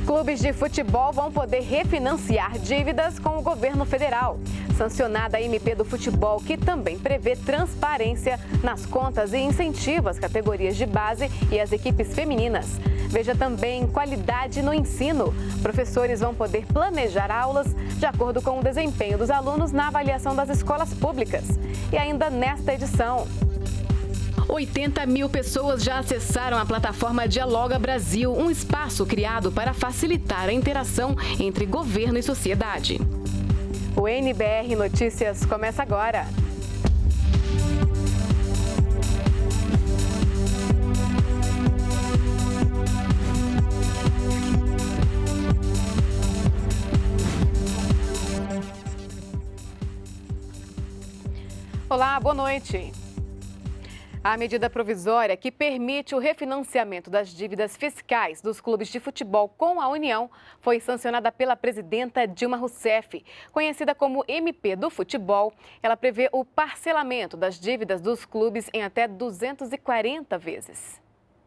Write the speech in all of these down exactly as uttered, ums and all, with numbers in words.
Clubes de futebol vão poder refinanciar dívidas com o governo federal. Sancionada a M P do futebol, que também prevê transparência nas contas e incentiva as categorias de base e as equipes femininas. Veja também qualidade no ensino. Professores vão poder planejar aulas de acordo com o desempenho dos alunos na avaliação das escolas públicas. E ainda nesta edição, oitenta mil pessoas já acessaram a plataforma Dialoga Brasil, um espaço criado para facilitar a interação entre governo e sociedade. O N B R Notícias começa agora. Olá, boa noite. A medida provisória que permite o refinanciamento das dívidas fiscais dos clubes de futebol com a União foi sancionada pela presidenta Dilma Rousseff. Conhecida como M P do futebol, ela prevê o parcelamento das dívidas dos clubes em até duzentas e quarenta vezes.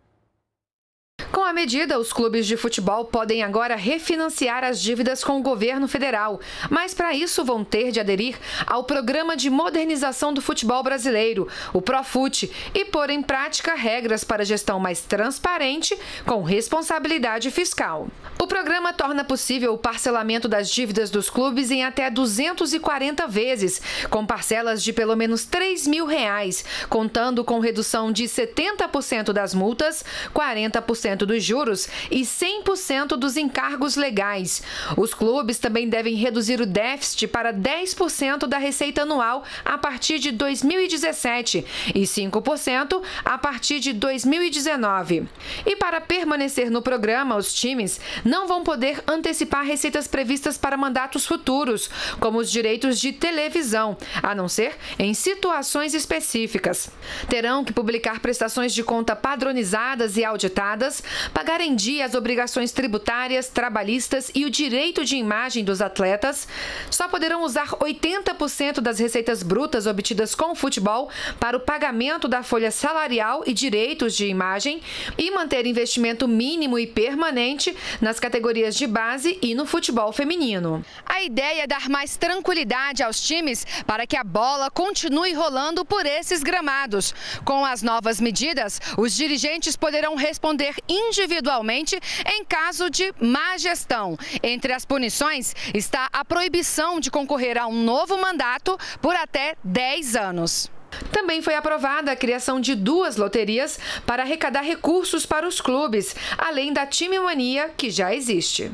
Com a medida, os clubes de futebol podem agora refinanciar as dívidas com o governo federal, mas para isso vão ter de aderir ao Programa de Modernização do Futebol Brasileiro, o Profut, e pôr em prática regras para gestão mais transparente com responsabilidade fiscal. O programa torna possível o parcelamento das dívidas dos clubes em até duzentas e quarenta vezes, com parcelas de pelo menos três mil reais, contando com redução de setenta por cento das multas, quarenta por cento dos juros e cem por cento dos encargos legais. Os clubes também devem reduzir o déficit para dez por cento da receita anual a partir de dois mil e dezessete e cinco por cento a partir de dois mil e dezenove. E para permanecer no programa, os times não vão poder antecipar receitas previstas para mandatos futuros, como os direitos de televisão, a não ser em situações específicas. Terão que publicar prestações de conta padronizadas e auditadas, pagar em dia as obrigações tributárias, trabalhistas e o direito de imagem dos atletas. Só poderão usar oitenta por cento das receitas brutas obtidas com o futebol para o pagamento da folha salarial e direitos de imagem e manter investimento mínimo e permanente nas categorias de base e no futebol feminino. A ideia é dar mais tranquilidade aos times para que a bola continue rolando por esses gramados. Com as novas medidas, os dirigentes poderão responder individualmente em caso de má gestão. Entre as punições está a proibição de concorrer a um novo mandato por até dez anos. Também foi aprovada a criação de duas loterias para arrecadar recursos para os clubes, além da Time Mania, que já existe.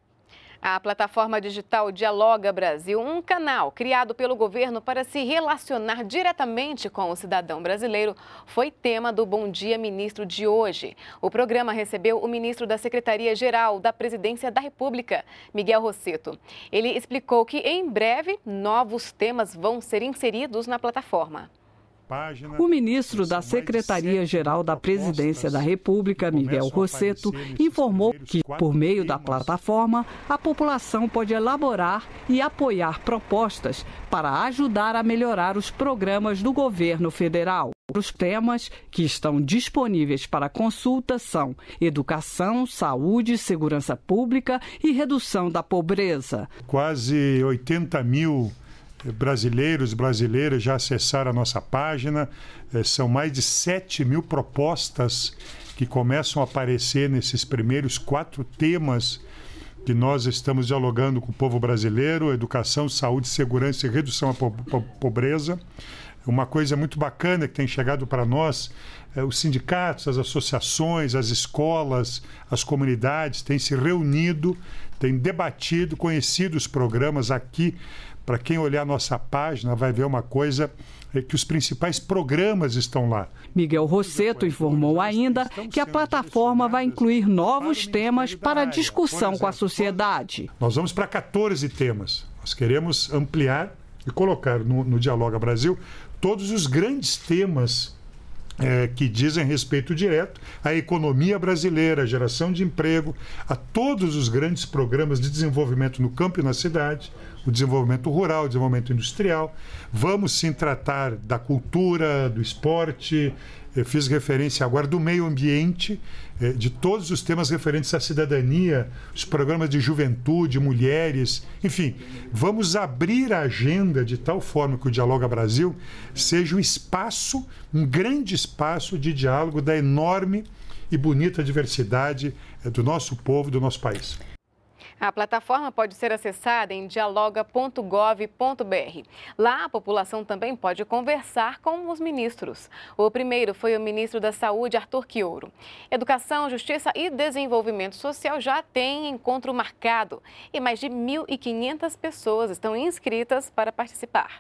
A plataforma digital Dialoga Brasil, um canal criado pelo governo para se relacionar diretamente com o cidadão brasileiro, foi tema do Bom Dia Ministro de hoje. O programa recebeu o ministro da Secretaria-Geral da Presidência da República, Miguel Rosseto. Ele explicou que, em breve, novos temas vão ser inseridos na plataforma. O ministro da Secretaria-Geral da Presidência da República, Miguel Rosseto, informou que, por meio da plataforma, a população pode elaborar e apoiar propostas para ajudar a melhorar os programas do governo federal. Os temas que estão disponíveis para consulta são educação, saúde, segurança pública e redução da pobreza. Quase oitenta mil brasileiros e brasileiras já acessaram a nossa página. São mais de sete mil propostas que começam a aparecer nesses primeiros quatro temas que nós estamos dialogando com o povo brasileiro: educação, saúde, segurança e redução à pobreza. Uma coisa muito bacana que tem chegado para nós, é, os sindicatos, as associações, as escolas, as comunidades têm se reunido, têm debatido, conhecido os programas aqui. Para quem olhar a nossa página, vai ver uma coisa, é que os principais programas estão lá. Miguel Rosseto informou ainda que a plataforma vai incluir novos temas para discussão com a sociedade. Nós vamos para quatorze temas. Nós queremos ampliar e colocar no, no Dialoga Brasil todos os grandes temas é, que dizem respeito direto à economia brasileira, à geração de emprego, a todos os grandes programas de desenvolvimento no campo e na cidade, o desenvolvimento rural, o desenvolvimento industrial. Vamos sim tratar da cultura, do esporte. Eu fiz referência agora do meio ambiente, de todos os temas referentes à cidadania, os programas de juventude, mulheres, enfim. Vamos abrir a agenda de tal forma que o Dialoga Brasil seja um espaço, um grande espaço de diálogo da enorme e bonita diversidade do nosso povo, do nosso país. A plataforma pode ser acessada em dialoga ponto gov ponto br. Lá, a população também pode conversar com os ministros. O primeiro foi o ministro da Saúde, Arthur Quioro. Educação, Justiça e Desenvolvimento Social já tem encontro marcado e mais de mil e quinhentas pessoas estão inscritas para participar.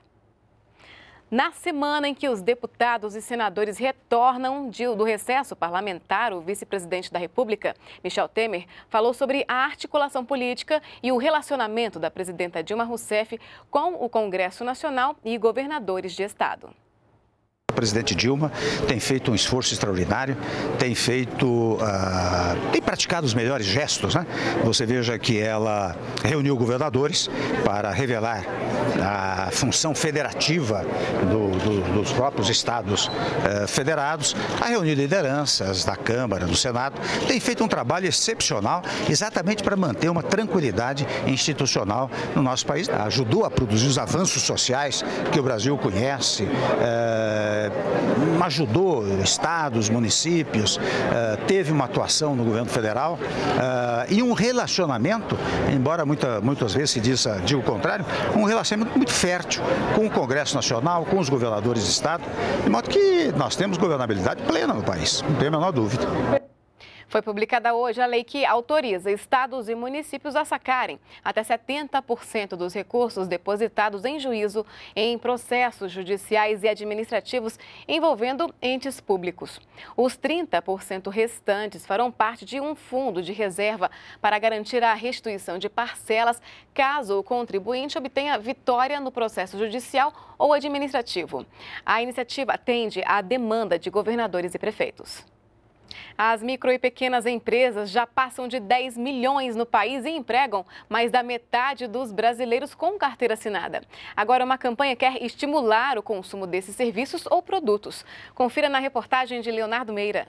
Na semana em que os deputados e senadores retornam do recesso parlamentar, o vice-presidente da República, Michel Temer, falou sobre a articulação política e o relacionamento da presidenta Dilma Rousseff com o Congresso Nacional e governadores de estado. A presidente Dilma tem feito um esforço extraordinário, tem feito, uh, tem praticado os melhores gestos, né? Você veja que ela reuniu governadores para revelar a função federativa do, do, dos próprios estados uh, federados, a reunir lideranças da Câmara, do Senado, tem feito um trabalho excepcional exatamente para manter uma tranquilidade institucional no nosso país. Ajudou a produzir os avanços sociais que o Brasil conhece, uh, ajudou estados, municípios, teve uma atuação no governo federal e um relacionamento, embora muita, muitas vezes se diga o contrário, um relacionamento muito fértil com o Congresso Nacional, com os governadores de estado, de modo que nós temos governabilidade plena no país, não tem a menor dúvida. Foi publicada hoje a lei que autoriza estados e municípios a sacarem até setenta por cento dos recursos depositados em juízo em processos judiciais e administrativos envolvendo entes públicos. Os trinta por cento restantes farão parte de um fundo de reserva para garantir a restituição de parcelas caso o contribuinte obtenha vitória no processo judicial ou administrativo. A iniciativa atende à demanda de governadores e prefeitos. As micro e pequenas empresas já passam de dez milhões no país e empregam mais da metade dos brasileiros com carteira assinada. Agora, uma campanha quer estimular o consumo desses serviços ou produtos. Confira na reportagem de Leonardo Meira.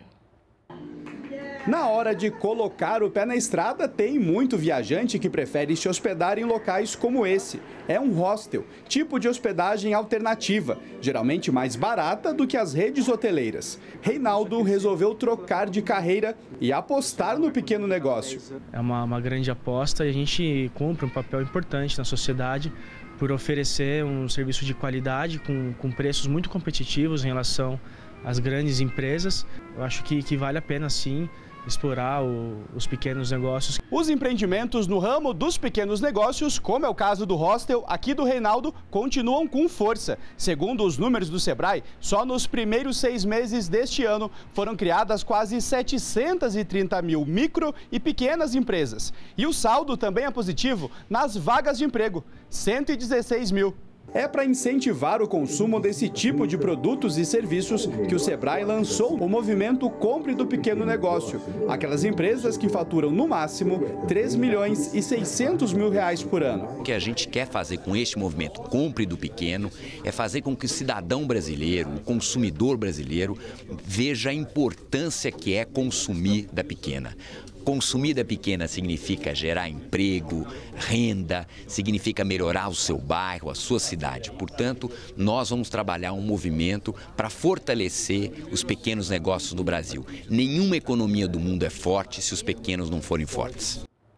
Na hora de colocar o pé na estrada, tem muito viajante que prefere se hospedar em locais como esse. É um hostel, tipo de hospedagem alternativa, geralmente mais barata do que as redes hoteleiras. Reinaldo resolveu trocar de carreira e apostar no pequeno negócio. É uma, uma grande aposta e a gente cumpre um papel importante na sociedade por oferecer um serviço de qualidade com, com preços muito competitivos em relação às grandes empresas. Eu acho que, que vale a pena, sim, explorar o, os pequenos negócios. Os empreendimentos no ramo dos pequenos negócios, como é o caso do hostel aqui do Reinaldo, continuam com força. Segundo os números do Sebrae, só nos primeiros seis meses deste ano foram criadas quase setecentas e trinta mil micro e pequenas empresas. E o saldo também é positivo nas vagas de emprego, cento e dezesseis mil. É para incentivar o consumo desse tipo de produtos e serviços que o Sebrae lançou o movimento Compre do Pequeno Negócio. Aquelas empresas que faturam no máximo três milhões e seiscentos mil reais por ano. O que a gente quer fazer com este movimento Compre do Pequeno é fazer com que o cidadão brasileiro, o consumidor brasileiro, veja a importância que é consumir da pequena. Consumir da pequena significa gerar emprego, renda, significa melhorar o seu bairro, a sua cidade. Portanto, nós vamos trabalhar um movimento para fortalecer os pequenos negócios no Brasil. Nenhuma economia do mundo é forte se os pequenos não forem fortes.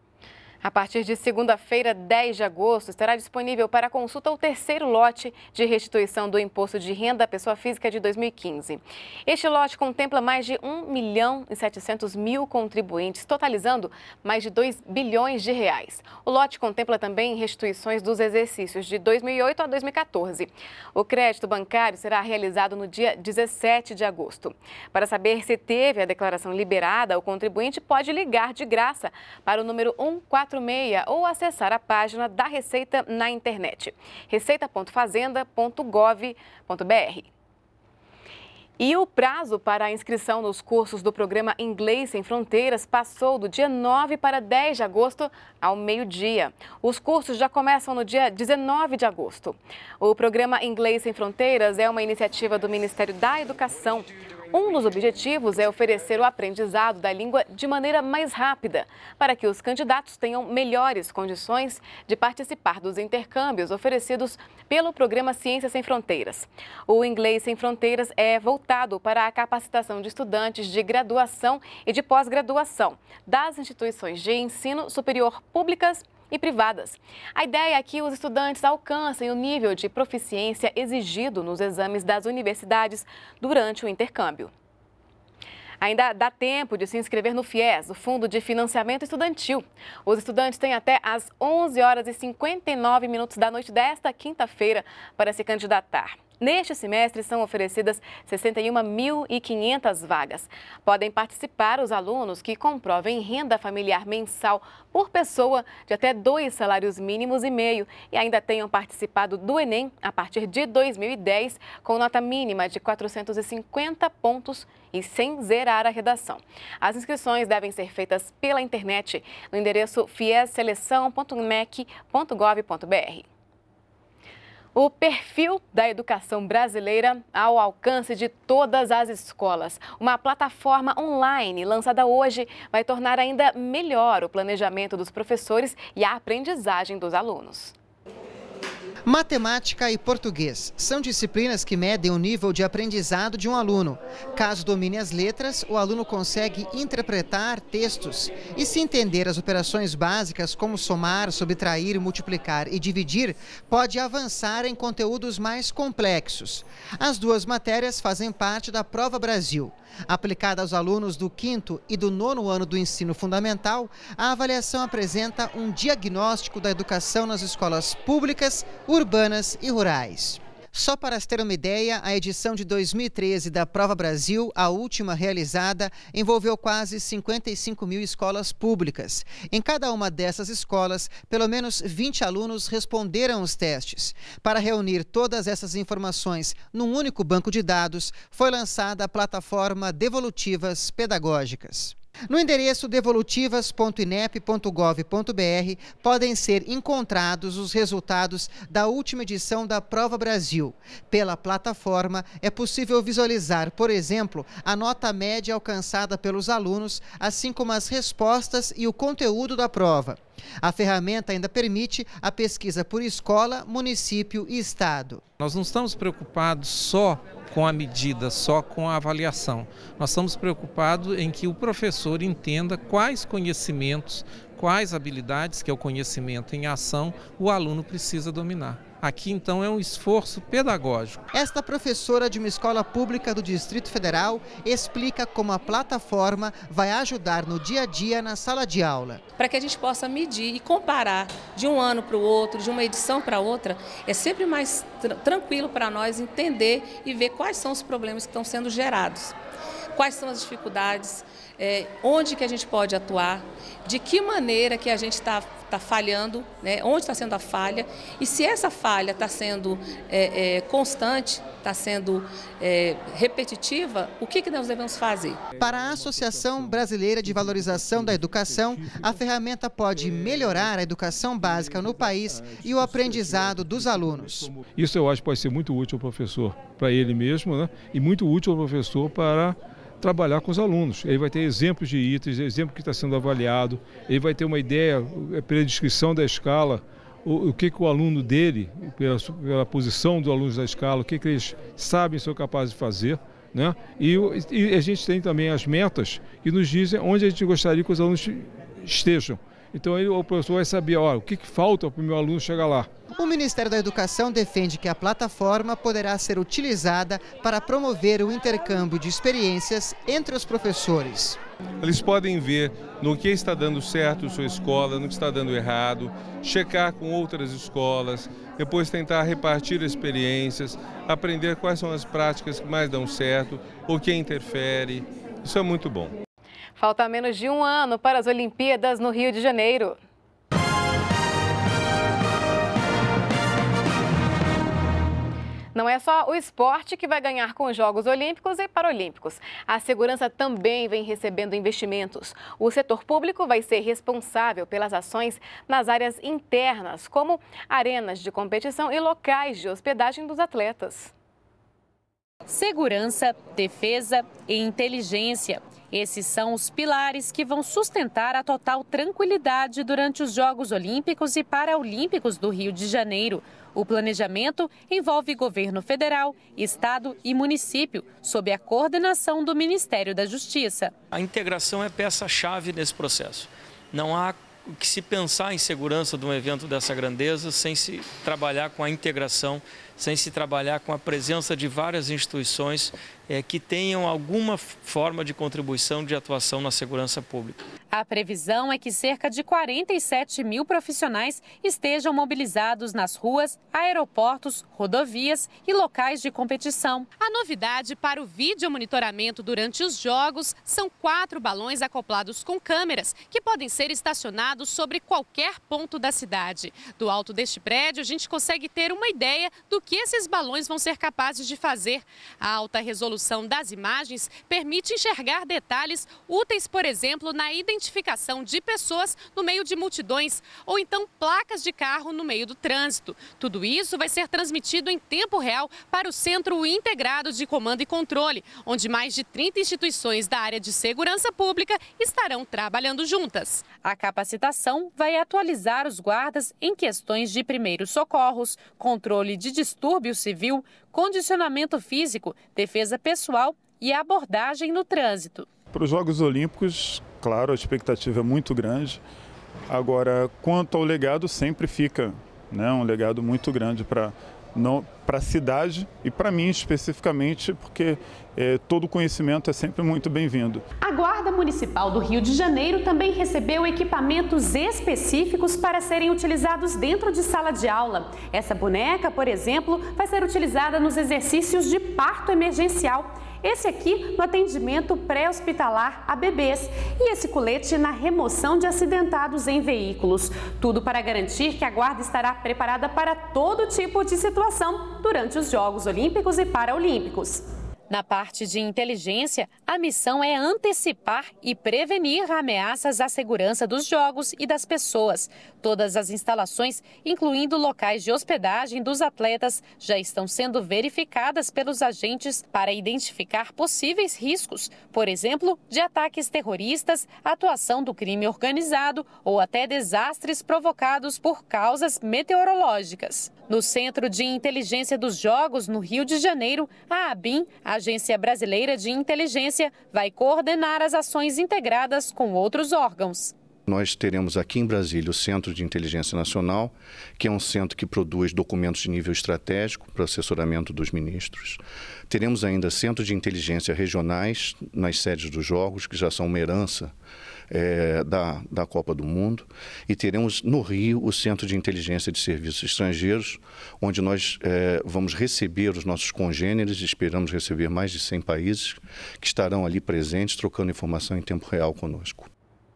A partir de segunda-feira, dez de agosto, estará disponível para consulta o terceiro lote de restituição do Imposto de Renda à Pessoa Física de dois mil e quinze. Este lote contempla mais de um milhão e setecentos mil contribuintes, totalizando mais de dois bilhões de reais. O lote contempla também restituições dos exercícios de dois mil e oito a dois mil e quatorze. O crédito bancário será realizado no dia dezessete de agosto. Para saber se teve a declaração liberada, o contribuinte pode ligar de graça para o número um quatro seis ou acessar a página da Receita na internet, receita ponto fazenda ponto gov ponto br. E o prazo para a inscrição nos cursos do programa Inglês Sem Fronteiras passou do dia nove para dez de agosto ao meio-dia. Os cursos já começam no dia dezenove de agosto. O programa Inglês Sem Fronteiras é uma iniciativa do Ministério da Educação. Um dos objetivos é oferecer o aprendizado da língua de maneira mais rápida, para que os candidatos tenham melhores condições de participar dos intercâmbios oferecidos pelo programa Ciências Sem Fronteiras. O Inglês Sem Fronteiras é voltado para a capacitação de estudantes de graduação e de pós-graduação das instituições de ensino superior públicas e privadas. A ideia é que os estudantes alcancem o nível de proficiência exigido nos exames das universidades durante o intercâmbio. Ainda dá tempo de se inscrever no FIES, o Fundo de Financiamento Estudantil. Os estudantes têm até às onze horas e cinquenta e nove minutos da noite desta quinta-feira para se candidatar. Neste semestre, são oferecidas sessenta e uma mil e quinhentas vagas. Podem participar os alunos que comprovem renda familiar mensal por pessoa de até dois salários mínimos e meio e ainda tenham participado do Enem a partir de dois mil e dez, com nota mínima de quatrocentos e cinquenta pontos e sem zerar a redação. As inscrições devem ser feitas pela internet no endereço fies seleção ponto mec ponto gov ponto br. O perfil da educação brasileira ao alcance de todas as escolas. Uma plataforma online lançada hoje vai tornar ainda melhor o planejamento dos professores e a aprendizagem dos alunos. Matemática e português são disciplinas que medem o nível de aprendizado de um aluno. Caso domine as letras, o aluno consegue interpretar textos. E se entender as operações básicas como somar, subtrair, multiplicar e dividir, pode avançar em conteúdos mais complexos. As duas matérias fazem parte da Prova Brasil. Aplicada aos alunos do quinto e do nono ano do ensino fundamental, a avaliação apresenta um diagnóstico da educação nas escolas públicas, urbanas e rurais. Só para se ter uma ideia, a edição de dois mil e treze da Prova Brasil, a última realizada, envolveu quase cinquenta e cinco mil escolas públicas. Em cada uma dessas escolas, pelo menos vinte alunos responderam os testes. Para reunir todas essas informações num único banco de dados, foi lançada a plataforma Devolutivas Pedagógicas. No endereço devolutivas ponto inep ponto gov ponto br podem ser encontrados os resultados da última edição da Prova Brasil. Pela plataforma, é possível visualizar, por exemplo, a nota média alcançada pelos alunos, assim como as respostas e o conteúdo da prova. A ferramenta ainda permite a pesquisa por escola, município e estado. Nós não estamos preocupados só com a medida, só com a avaliação. Nós estamos preocupados em que o professor entenda quais conhecimentos, quais habilidades, que é o conhecimento em ação, o aluno precisa dominar. Aqui, então, é um esforço pedagógico. Esta professora de uma escola pública do Distrito Federal explica como a plataforma vai ajudar no dia a dia na sala de aula. Para que a gente possa medir e comparar de um ano para o outro, de uma edição para outra, é sempre mais tr- tranquilo para nós entender e ver quais são os problemas que estão sendo gerados, quais são as dificuldades, é, onde que a gente pode atuar, de que maneira que a gente está tá falhando, né, onde está sendo a falha, e se essa falha está sendo é, é, constante, está sendo é, repetitiva, o que, que nós devemos fazer? Para a Associação Brasileira de Valorização da Educação, a ferramenta pode melhorar a educação básica no país e o aprendizado dos alunos. Isso eu acho que pode ser muito útil ao professor, para ele mesmo, né, e muito útil ao professor para trabalhar com os alunos. Ele vai ter exemplos de itens, exemplo que está sendo avaliado, ele vai ter uma ideia, pela descrição da escala, o, o que, que o aluno dele, pela, pela posição dos alunos da escala, o que, que eles sabem, são capazes de fazer, né? E, e a gente tem também as metas que nos dizem onde a gente gostaria que os alunos estejam. Então ele, o professor vai saber, ó, o que, que falta para o meu aluno chegar lá. O Ministério da Educação defende que a plataforma poderá ser utilizada para promover o intercâmbio de experiências entre os professores. Eles podem ver no que está dando certo em sua escola, no que está dando errado, checar com outras escolas, depois tentar repartir experiências, aprender quais são as práticas que mais dão certo, o que interfere. Isso é muito bom. Falta menos de um ano para as Olimpíadas no Rio de Janeiro. Não é só o esporte que vai ganhar com os Jogos Olímpicos e Paralímpicos. A segurança também vem recebendo investimentos. O setor público vai ser responsável pelas ações nas áreas internas, como arenas de competição e locais de hospedagem dos atletas. Segurança, defesa e inteligência. Esses são os pilares que vão sustentar a total tranquilidade durante os Jogos Olímpicos e Paralímpicos do Rio de Janeiro. O planejamento envolve governo federal, estado e município, sob a coordenação do Ministério da Justiça. A integração é peça-chave nesse processo. Não há que se pensar em segurança de um evento dessa grandeza sem se trabalhar com a integração, sem se trabalhar com a presença de várias instituições é, que tenham alguma forma de contribuição de atuação na segurança pública. A previsão é que cerca de quarenta e sete mil profissionais estejam mobilizados nas ruas, aeroportos, rodovias e locais de competição. A novidade para o vídeo monitoramento durante os jogos são quatro balões acoplados com câmeras que podem ser estacionados sobre qualquer ponto da cidade. Do alto deste prédio, a gente consegue ter uma ideia do que esses balões vão ser capazes de fazer. A alta resolução das imagens permite enxergar detalhes úteis, por exemplo, na identificação de pessoas no meio de multidões ou então placas de carro no meio do trânsito. Tudo isso vai ser transmitido em tempo real para o Centro Integrado de Comando e Controle, onde mais de trinta instituições da área de segurança pública estarão trabalhando juntas. A capacitação vai atualizar os guardas em questões de primeiros socorros, controle de distúrbio civil, condicionamento físico, defesa pessoal e abordagem no trânsito. Para os Jogos Olímpicos, claro, a expectativa é muito grande. Agora, quanto ao legado, sempre fica, né, um legado muito grande para para a cidade e para mim especificamente, porque é, todo conhecimento é sempre muito bem-vindo. A Guarda Municipal do Rio de Janeiro também recebeu equipamentos específicos para serem utilizados dentro de sala de aula. Essa boneca, por exemplo, vai ser utilizada nos exercícios de parto emergencial. Esse aqui no atendimento pré-hospitalar a bebês e esse colete na remoção de acidentados em veículos. Tudo para garantir que a Guarda estará preparada para todo tipo de situação durante os Jogos Olímpicos e Paralímpicos. Na parte de inteligência, a missão é antecipar e prevenir ameaças à segurança dos jogos e das pessoas. Todas as instalações, incluindo locais de hospedagem dos atletas, já estão sendo verificadas pelos agentes para identificar possíveis riscos, por exemplo, de ataques terroristas, atuação do crime organizado ou até desastres provocados por causas meteorológicas. No Centro de Inteligência dos Jogos, no Rio de Janeiro, a ABIN, a Agência Brasileira de Inteligência, vai coordenar as ações integradas com outros órgãos. Nós teremos aqui em Brasília o Centro de Inteligência Nacional, que é um centro que produz documentos de nível estratégico para assessoramento dos ministros. Teremos ainda centros de inteligência regionais nas sedes dos Jogos, que já são uma herança é, da, da Copa do Mundo. E teremos no Rio o Centro de Inteligência de Serviços Estrangeiros, onde nós é, vamos receber os nossos congêneres, esperamos receber mais de cem países que estarão ali presentes, trocando informação em tempo real conosco.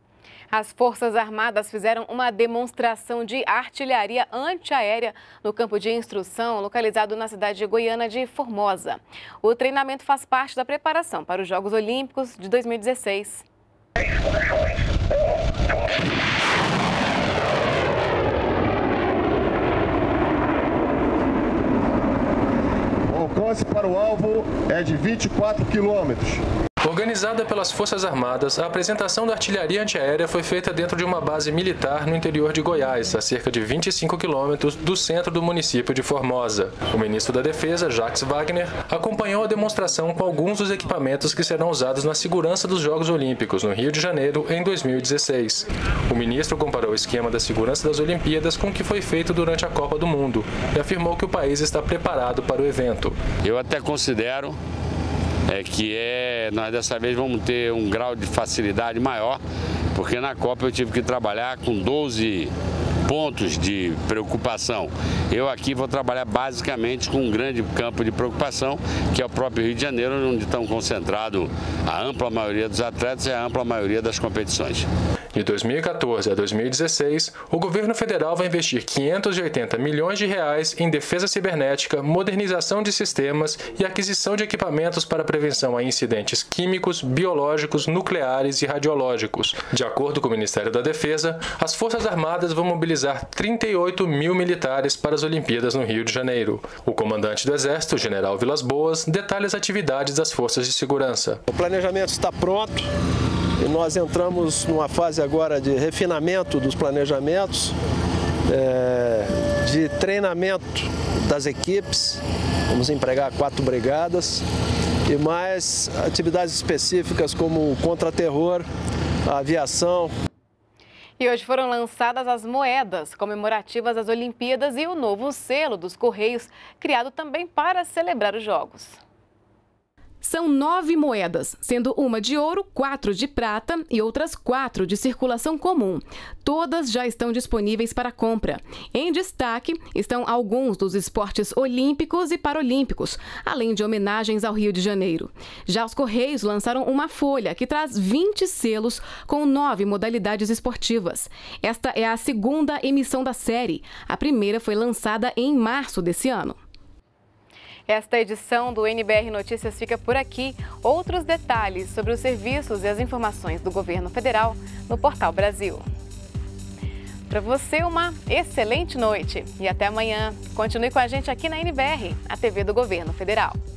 As Forças Armadas fizeram uma demonstração de artilharia antiaérea no campo de instrução localizado na cidade de Goiânia de Formosa. O treinamento faz parte da preparação para os Jogos Olímpicos de dois mil e dezesseis. O alcance para o alvo é de vinte e quatro quilômetros. Organizada pelas Forças Armadas, a apresentação da artilharia antiaérea foi feita dentro de uma base militar no interior de Goiás, a cerca de vinte e cinco quilômetros do centro do município de Formosa. O ministro da Defesa, Jacques Wagner, acompanhou a demonstração com alguns dos equipamentos que serão usados na segurança dos Jogos Olímpicos no Rio de Janeiro em dois mil e dezesseis. O ministro comparou o esquema da segurança das Olimpíadas com o que foi feito durante a Copa do Mundo e afirmou que o país está preparado para o evento. Eu até considero É que é, nós dessa vez vamos ter um grau de facilidade maior, porque na Copa eu tive que trabalhar com doze pontos de preocupação. Eu aqui vou trabalhar basicamente com um grande campo de preocupação, que é o próprio Rio de Janeiro, onde estão concentrados a ampla maioria dos atletas e a ampla maioria das competições. De dois mil e quatorze a dois mil e dezesseis, o governo federal vai investir quinhentos e oitenta milhões de reais em defesa cibernética, modernização de sistemas e aquisição de equipamentos para prevenção a incidentes químicos, biológicos, nucleares e radiológicos. De acordo com o Ministério da Defesa, as Forças Armadas vão mobilizar trinta e oito mil militares para as Olimpíadas no Rio de Janeiro. O comandante do Exército, General Vilas Boas, detalha as atividades das forças de segurança. O planejamento está pronto. E nós entramos numa fase agora de refinamento dos planejamentos, é, de treinamento das equipes. Vamos empregar quatro brigadas e mais atividades específicas como o contra-terror, a aviação. E hoje foram lançadas as moedas comemorativas das Olimpíadas e o novo selo dos Correios, criado também para celebrar os Jogos. São nove moedas, sendo uma de ouro, quatro de prata e outras quatro de circulação comum. Todas já estão disponíveis para compra. Em destaque estão alguns dos esportes olímpicos e paralímpicos, além de homenagens ao Rio de Janeiro. Já os Correios lançaram uma folha que traz vinte selos com nove modalidades esportivas. Esta é a segunda emissão da série. A primeira foi lançada em março desse ano. Esta edição do N B R Notícias fica por aqui. Outros detalhes sobre os serviços e as informações do Governo Federal no Portal Brasil. Para você, uma excelente noite e até amanhã. Continue com a gente aqui na N B R, a T V do Governo Federal.